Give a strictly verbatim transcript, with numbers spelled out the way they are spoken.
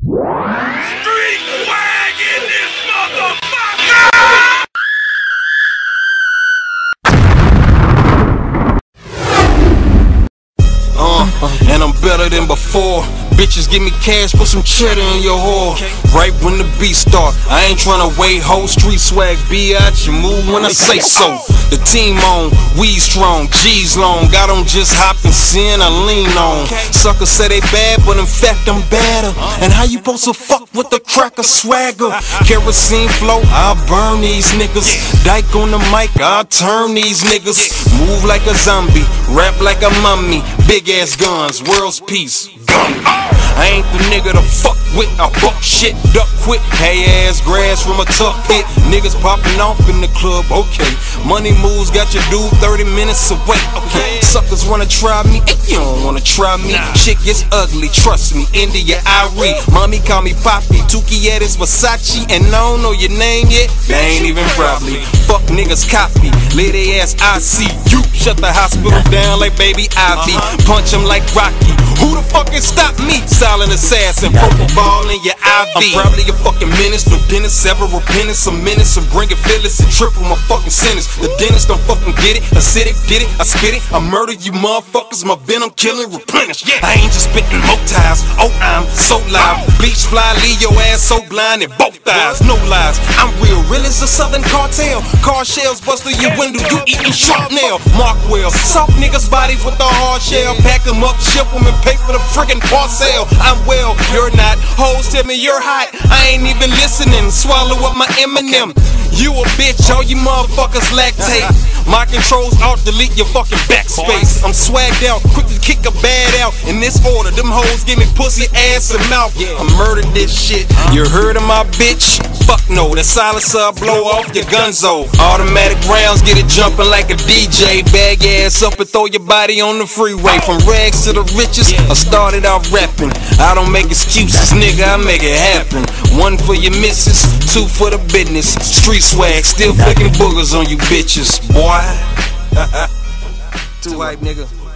Street swag in this motherfucker! Uh, and I'm better than before. Bitches give me cash, put some cheddar in your whore. Right when the beat start, I ain't tryna wait. Whole street swag, be out, you move when I say so. The team on, we strong, G's long. Got them just hopping, sin I lean on. Suckers say they bad, but in fact I'm badder. And how you supposed to fuck with the cracker swagger? Kerosene flow, I'll burn these niggas. Dyke on the mic, I'll turn these niggas. Move like a zombie, rap like a mummy. Big ass guns, world's peace. I ain't the nigga to fuck with, I buck shit, duck quick. Hey ass grass from a tough hit. Niggas popping off in the club, okay. Money moves got your dude thirty minutes away, okay. Suckers wanna try me, hey, you don't wanna try me. Shit gets ugly, trust me, India Irie. Mommy call me Poppy, Tuki at his Versace. And I don't know your name yet, they ain't even probably. Fuck niggas copy, lay they ass I C U. Shut the hospital down like baby Ivy. Punch him like Rocky, who the fuck can stop me? Silent assassin, purple ball in your I V. I'm probably a fucking menace, no dentist, ever repentance. A menace, I'm bringing feelings and triple my fucking sentence. The dentist don't fucking get it, acidic, did it, I spit it. I murder you motherfuckers, my venom killing, replenish. Yeah. I ain't just spitting motives, oh I'm so live. Bleach fly, leave your ass so blind in both eyes, no lies. I'm real, real as a southern cartel. Car shells bust through your window, you eating sharp nail. Mark well, soft niggas bodies with a hard shell. Pack them up, ship them and pay for the friggin' parcel. I'm well, you're not. Hoes tell me you're hot, I ain't even listening. Swallow up my Eminem. You a bitch, all you motherfuckers lactate. My controls alt delete your fucking backspace. I'm swagged out, quick to kick a bad out. In this order, them hoes give me pussy, ass, and mouth. I murdered this shit. You heard of my bitch? Fuck no, the silencer I'll blow off your gunzo. Automatic rounds get it jumping like a D J. Bag your ass up and throw your body on the freeway. From rags to the riches, I started out rapping. I don't make excuses, nigga, I make it happen. One for your missus, two for the business. Street swag, still flicking boogers on you bitches, boy. Too hype, nigga.